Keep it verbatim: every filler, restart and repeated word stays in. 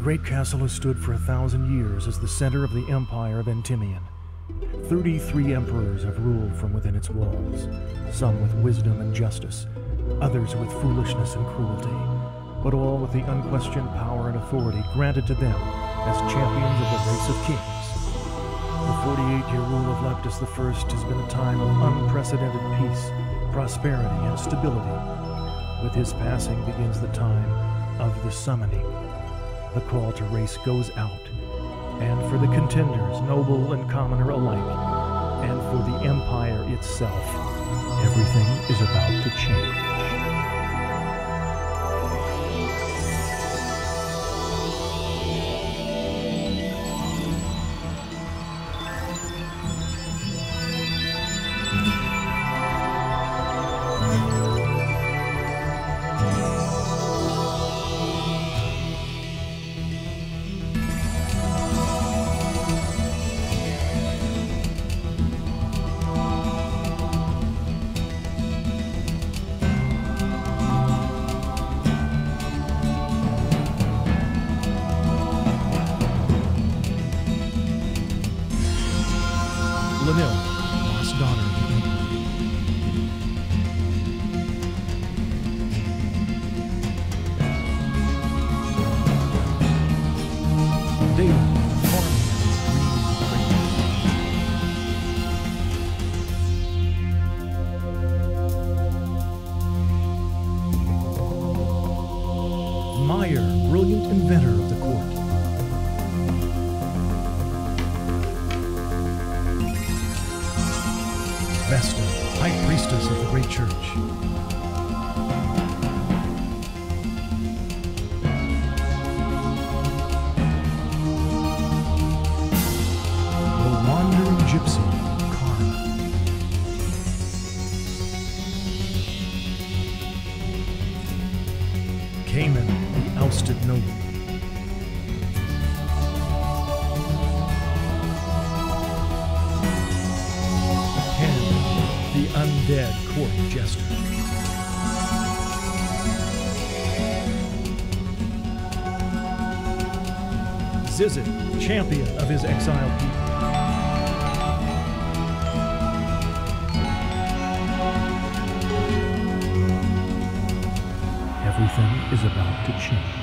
great castle has stood for a thousand years as the center of the empire of Endymion. Thirty-three emperors have ruled from within its walls, some with wisdom and justice, others with foolishness and cruelty, but all with the unquestioned power and authority granted to them as champions of the race of kings. The forty-eight-year rule of Leptus the First has been a time of unprecedented peace, prosperity, and stability. With his passing begins the time of the summoning. The call to race goes out, and for the contenders, noble and commoner alike, and for the empire itself, everything is about to change. Lenil, lost daughter of the Emperor. Dalen, Meyer, brilliant inventor of the court. Vesta, High Priestess of the Great Church. The Wandering Gypsy, Kara. Cayman, the Ousted Noble. The undead court jester. Zizit, champion of his exiled people. Everything is about to change.